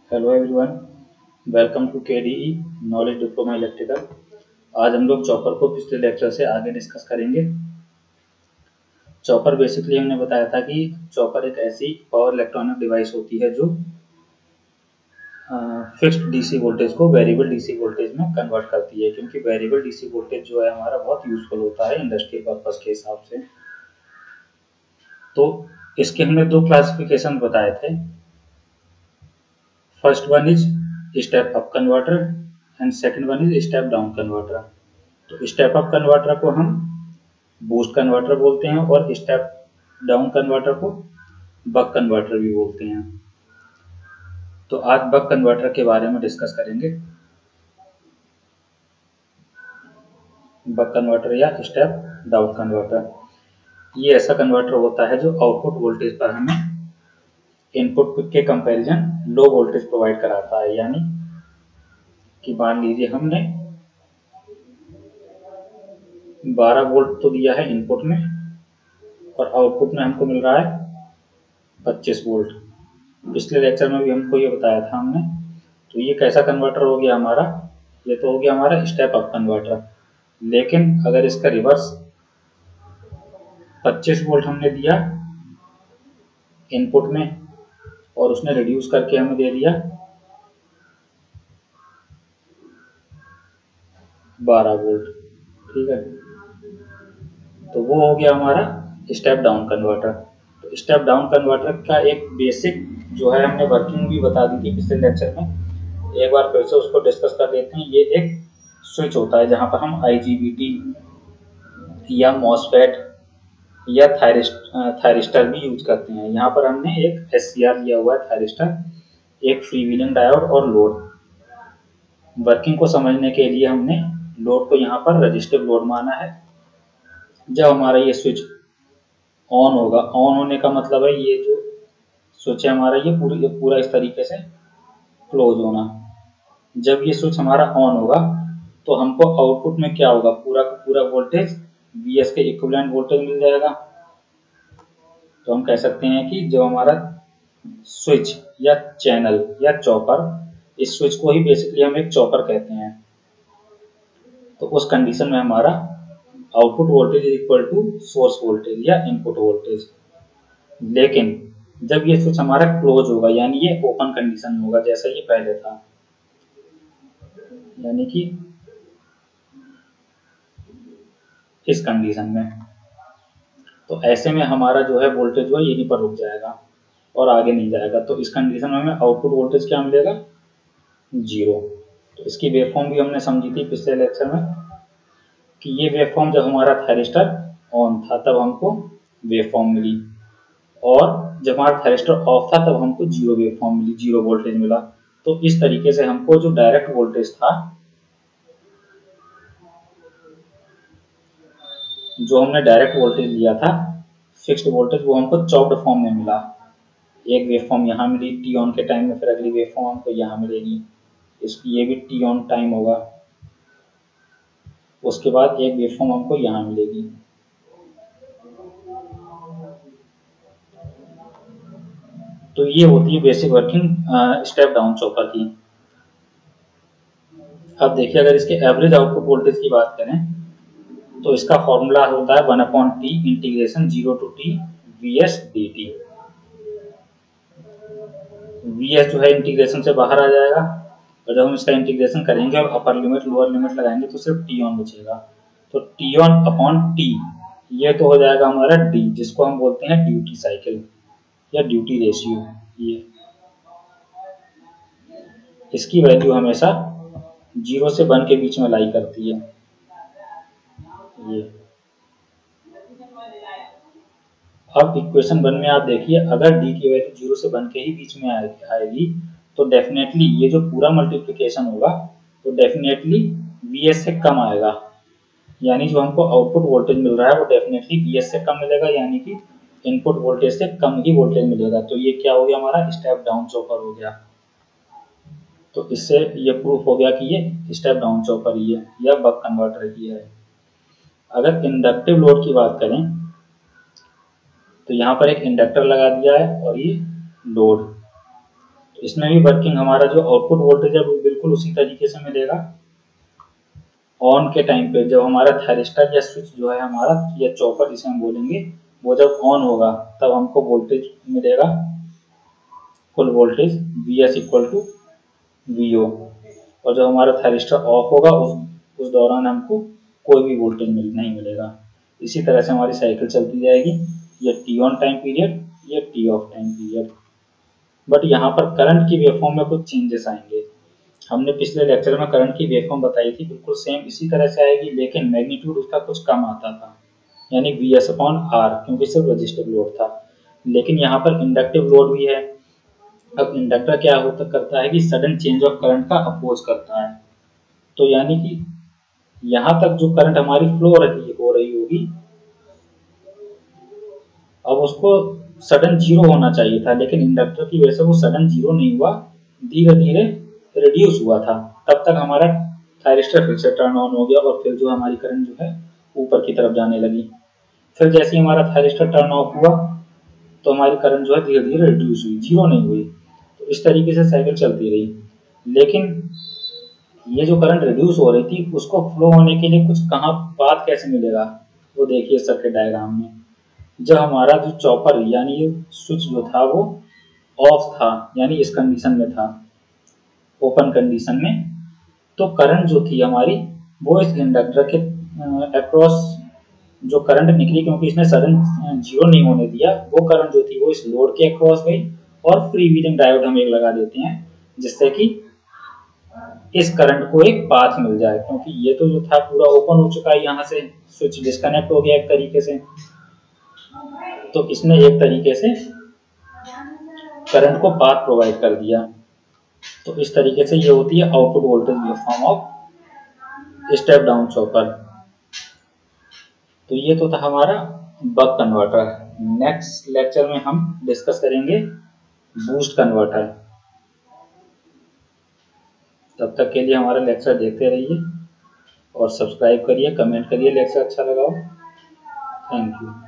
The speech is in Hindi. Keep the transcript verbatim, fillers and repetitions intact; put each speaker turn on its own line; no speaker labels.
Hello everyone, welcome to KDE knowledge diploma electrical. आज हम लोग चॉपर को पिछले लेक्चर से आगे डिस्कस करेंगे। चॉपर बेसिकली हमने बताया था कि चॉपर एक ऐसी पावर इलेक्ट्रॉनिक डिवाइस होती है जो फिक्स्ड डीसी वोल्टेज को वेरिएबल डीसी वोल्टेज में कन्वर्ट करती है, क्योंकि वेरिएबल डीसी वोल्टेज जो है हमारा बहुत यूजफुल होता है इंडस्ट्रियल पर्पस के हिसाब से। तो इसके हमने दो क्लासिफिकेशन बताए थे। First one is step up converter and second one is step down converter. तो स्टेप अप कन्वर्टर को हम बूस्ट कन्वर्टर बोलते हैं और स्टेप डाउन कन्वर्टर को बक कन्वर्टर भी बोलते हैं। तो आज बक कन्वर्टर के बारे में डिस्कस करेंगे। बक कन्वर्टर या स्टेप डाउन कन्वर्टर ये ऐसा कन्वर्टर होता है जो आउटपुट वोल्टेज पर हमें इनपुट के कंपैरिजन लो वोल्टेज प्रोवाइड कराता है। यानी कि मान लीजिए हमने बारह वोल्ट तो दिया है इनपुट में और आउटपुट में हमको मिल रहा है पच्चीस वोल्ट। पिछले लेक्चर में भी हमको ये बताया था हमने। तो ये कैसा कन्वर्टर हो गया हमारा? ये तो हो गया हमारा स्टेप अप कन्वर्टर। लेकिन अगर इसका रिवर्स पच्चीस वोल्ट हमने दिया इनपुट में और उसने रिड्यूस करके हमें दे दिया बारह वोल्ट, ठीक है, तो वो हो गया हमारा स्टेप डाउन कन्वर्टर। तो स्टेप डाउन कन्वर्टर का एक बेसिक जो है हमने वर्किंग भी बता दी थी पिछले लेक्चर में। एक बार फिर से उसको डिस्कस कर लेते हैं। ये एक स्विच होता है जहां पर हम आईजीबीटी या मॉसफेट या थायरिस्टर भी यूज करते हैं। यहाँ पर हमने एक एससीआर लिया हुआ है, थायरिस्टर, एक फ्रीव्हीलिंग डायोड और लोड। वर्किंग को समझने के लिए हमने लोड को यहाँ पर रजिस्टिव लोड माना है। जब हमारा ये स्विच ऑन होगा, ऑन होने का मतलब है ये जो स्विच है हमारा ये पूरी ये पूरा इस तरीके से क्लोज होना। जब ये स्विच हमारा ऑन होगा तो हमको आउटपुट में क्या होगा? पूरा का पूरा वोल्टेज वीएस के इक्विवेलेंट वोल्टेज मिल जाएगा। तो हम कह सकते हैं कि जो हमारा स्विच या चैनल या चॉपर, इस स्विच को ही बेसिकली हम एक चॉपर कहते हैं। तो उस कंडीशन में हमारा output voltage is equal to source voltage या इनपुट वोल्टेज। लेकिन जब ये स्विच हमारा क्लोज होगा, यानी ये ओपन कंडीशन में होगा जैसा ये पहले था, यानी कि इस कंडीशन में, तो ऐसे में हमारा जो है वोल्टेज जो है यहीं पर रुक जाएगा और आगे नहीं जाएगा। तो इस कंडीशन में हमें आउटपुट वोल्टेज क्या मिलेगा? जीरो। तो इसकी वेवफॉर्म भी हमने समझी थी पिछले लेक्चर में कि ये वेवफॉर्म जब हमारा थायरिस्टर ऑन था तब हमको वेवफॉर्म मिली, और जब हमारा थायरिस्टर ऑफ था तब हमको जीरो वेवफॉर्म मिली, जीरो वोल्टेज मिला। तो इस तरीके से हमको जो डायरेक्ट वोल्टेज था, जो हमने डायरेक्ट वोल्टेज लिया था फिक्स्ड वोल्टेज, वो हमको चॉप्ड फॉर्म में मिला। एक वेवफॉर्म यहाँ मिली टी ऑन के टाइम में, फिर अगली वेवफॉर्म हमको यहाँ मिलेगी, इसकी ये भी टी ऑन टाइम होगा, उसके बाद एक वेवफॉर्म हमको यहाँ मिलेगी। तो ये होती है basic working step down chopper की। अब देखिए, अगर इसके एवरेज आउटपुट वोल्टेज की बात करें तो इसका फॉर्मूला होता है one upon T integration zero to T V S D T. V S जो है इंटीग्रेशन से बाहर आ जाएगा, और जब हम इसका इंटीग्रेशन करेंगे और अपर लिमिट लोअर लिमिट लगाएंगे तो सिर्फ टी ऑन बचेगा। तो टी ऑन अपॉन टी ये तो हो जाएगा हमारा डी, जिसको हम बोलते हैं ड्यूटी साइकिल या ड्यूटी रेशियो। ये इसकी वैल्यू हमेशा जीरो से वन के बीच में लाई करती है। ये अब इक्वेशन वन में आप देखिए, अगर डी की वैल्यू जीरो से वन के ही बीच में आएगी तो डेफिनेटली ये जो पूरा मल्टीप्लिकेशन होगा तो डेफिनेटली वीएस से कम आएगा। यानी जो हमको आउटपुट वोल्टेज मिल रहा है वो डेफिनेटली वीएस से कम मिलेगा, यानी कि इनपुट वोल्टेज से कम ही वोल्टेज मिलेगा। तो ये क्या हो गया? हमारा स्टेप डाउन चॉपर हो गया। तो इससे ये प्रूफ हो गया कि ये स्टेप डाउन चॉपर ही है या बक कन्वर्टर ही है। अगर इंडक्टिव लोड की बात करें तो यहाँ पर एक इंडक्टर लगा दिया है और ये लोड, इसमें भी वर्किंग हमारा जो आउटपुट वोल्टेज है वो बिल्कुल उसी तरीके से मिलेगा। ऑन के टाइम पे जब हमारा थायरिस्टर या स्विच जो है हमारा या चॉपर जिसे हम बोलेंगे, वो जब ऑन होगा तब हमको वोल्टेज मिलेगा, full voltage V S equal to V O. और जब हमारा थायरिस्टर ऑफ होगा उस उस दौरान हमको कोई भी वोल्टेज मिल नहीं मिलेगा। इसी तरह से हमारी साइकिल चलती जाएगी, ये टी ऑन टाइम पीरियड, ये T off time period. But यहाँ पर करंट की वेवफॉर्म में कुछ चेंजेस आएंगे। हमने पिछले लेक्चर में करंट की वेवफॉर्म बताई थी, बिल्कुल सेम इसी तरह से आएगी, लेकिन मैग्नीट्यूड उसका कुछ कम आता था, यानी वी एस अपॉन आर, क्योंकि सिर्फ रजिस्टिव लोड था। लेकिन यहाँ पर इंडक्टिव लोड भी है। अब इंडक्टर क्या होता करता है कि सडन चेंज ऑफ करंट का अपोज करता है। तो यानी कि यहाँ तक जो करंट हमारी फ्लो रही हो रही होगी, अब उसको सडन जीरो होना चाहिए था, लेकिन इंडक्टर की वजह से वो सडन जीरो नहीं हुआ, धीरे धीरे रिड्यूस हुआ था। तब तक हमारा थायरिस्टर फिर से टर्न ऑन हो गया और फिर जो हमारी करंट जो है ऊपर की तरफ जाने लगी। फिर जैसे ही हमारा थायरिस्टर टर्न ऑफ हुआ तो हमारी करंट जो है धीरे धीरे रिड्यूस हुई, जीरो नहीं हुई। तो इस तरीके से साइकिल चलती रही। लेकिन ये जो करंट रिड्यूस हो रही थी उसको फ्लो होने के लिए कुछ कहाँ पाथ कैसे मिलेगा, वो देखिए सर्किट डायग्राम में। जब हमारा जो चॉपर यानी ये स्विच जो था वो ऑफ था, यानी इस कंडीशन में था, ओपन कंडीशन में, तो करंट जो थी हमारी वो इस इंडक्टर के अक्रॉस जो करंट निकली, क्योंकि इसने सडन जीरो नहीं होने दिया, वो करंट जो थी वो इस लोड के अक्रॉस गई। और फ्री व्हीलिंग डायोड हम एक लगा देते हैं जिससे कि इस करंट को एक पाथ मिल जाए, क्योंकि ये तो जो था पूरा ओपन हो चुका है, यहाँ से स्विच डिस्कनेक्ट हो गया एक तरीके से। तो इसने एक तरीके से करंट को पाथ प्रोवाइड कर दिया। तो इस तरीके से ये होती है output voltage waveform of step down chopper. तो ये तो था हमारा बक कन्वर्टर। नेक्स्ट लेक्चर में हम डिस्कस करेंगे बूस्ट कन्वर्टर। तब तक के लिए हमारा लेक्चर देखते रहिए और सब्सक्राइब करिए, कमेंट करिए लेक्चर अच्छा लगा हो। Thank you.